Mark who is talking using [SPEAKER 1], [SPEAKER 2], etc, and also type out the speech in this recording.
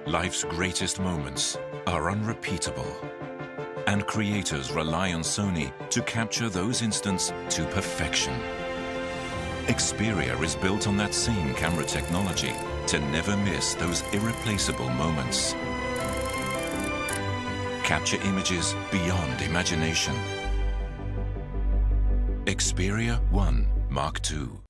[SPEAKER 1] Life's greatest moments are unrepeatable, and creators rely on Sony to capture those instants to perfection. Xperia is built on that same camera technology to never miss those irreplaceable moments. Capture images beyond imagination. Xperia 1 Mark II.